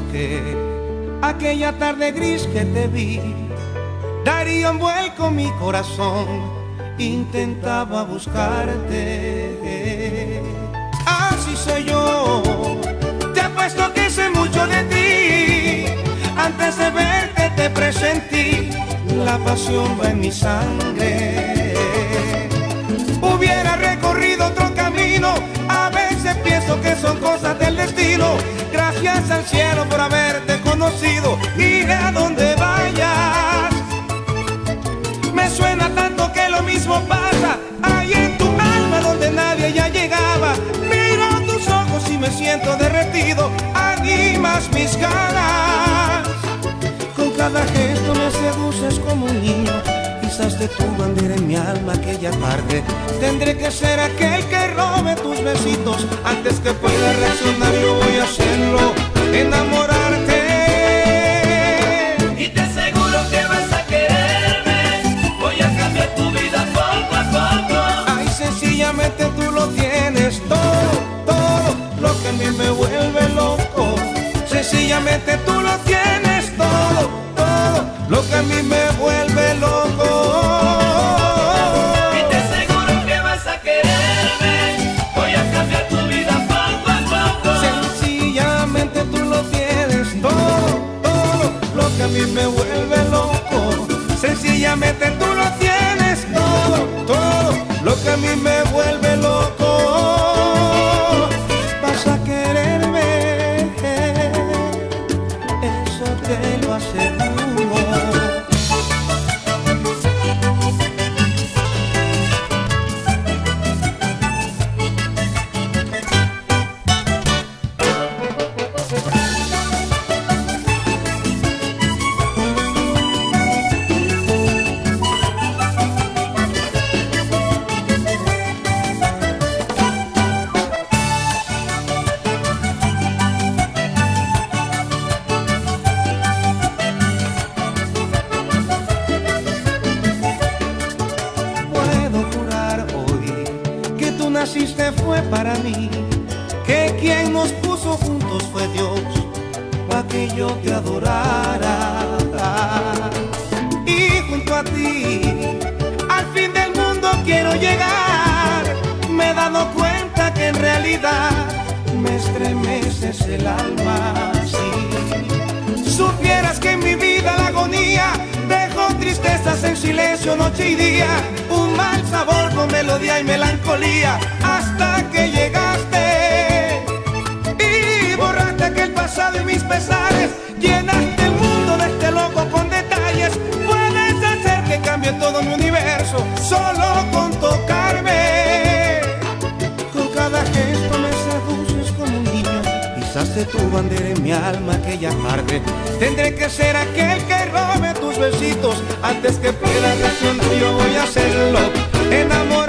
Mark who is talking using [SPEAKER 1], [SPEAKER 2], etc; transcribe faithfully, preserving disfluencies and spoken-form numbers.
[SPEAKER 1] que aquella tarde gris que te vi daría un vuelco mi corazón. Intentaba buscarte. Así soy yo. Te apuesto que sé mucho de ti. Antes de verte te presentí. La pasión va en mi sangre. Hubiera recorrido otro camino. A veces pienso que son cosas del destino. Gracias al cielo por haberte conocido. Iré a donde vayas. Me suena tanto que lo mismo pasa ahí en tu alma donde nadie ya llegaba. Miro tus ojos y me siento derretido. Animas mis ganas. Con cada gesto me seduces como un niño. Izaste tu bandera en mi alma aquella tarde. Tendré que ser aquel que robe tus besitos. Antes que pueda reaccionar yo voy a hacerlo. Enamorarte.
[SPEAKER 2] Y te aseguro que vas a quererme. Voy a cambiar tu vida poco a poco.
[SPEAKER 1] Ay, sencillamente tú lo tienes todo, todo lo que a mí me vuelve loco. Sencillamente tú lo tienes todo, todo lo que a mí me vuelve loco.
[SPEAKER 2] Y te aseguro que vas a quererme. Voy a cambiar tu vida poco a poco.
[SPEAKER 1] Sencillamente tú lo tienes todo, todo lo que a mí me vuelve loco. Sencillamente tú lo tienes todo, todo lo que a mí me vuelve loco. Vas a quererme, eso te lo aseguro. Naciste fue para mí, que quien nos puso juntos fue Dios, para que yo te adorara. Y junto a ti, al fin del mundo quiero llegar. Me he dado cuenta que en realidad me estremeces el alma, sí. Supieras que en mi vida la agonía dejo tristezas en silencio noche y día. Un mal sabor con melodía y melancolía. Hasta que llegaste y borraste aquel pasado y mis pesares. Llenaste el mundo de este loco con detalles. Puedes hacer que cambie todo mi universo solo con tocarme. Con cada gesto me seduces como un niño. Izaste tu bandera en mi alma aquella tarde. Tendré que ser aquel que robe tus besitos. Antes que pueda reaccionar yo voy a hacerlo. Enamorado.